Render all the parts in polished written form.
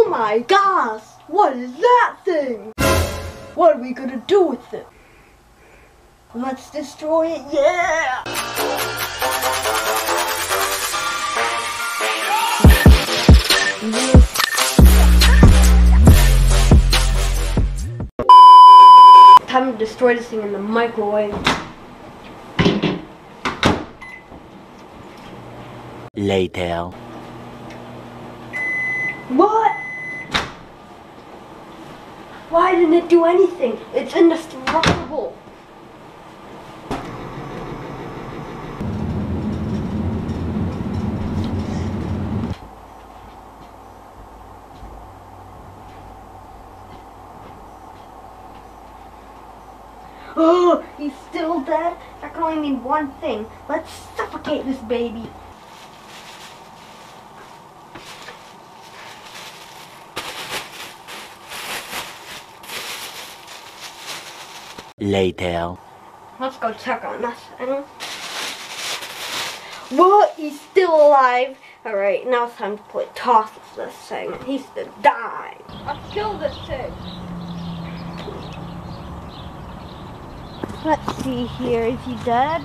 Oh my gosh! What is that thing? What are we gonna do with it? Let's destroy it, yeah! Time to destroy this thing in the microwave. Later. What? Why didn't it do anything? It's indestructible. Oh, he's still dead? That can only mean one thing. Let's suffocate this baby. Later. Let's go check on this thing. What? He's still alive. Alright, now it's time to play toss with this thing. He's to die. Let's kill this thing. Let's see here. Is he dead?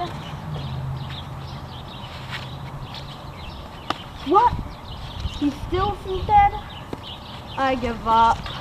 What? He still isn't dead? I give up.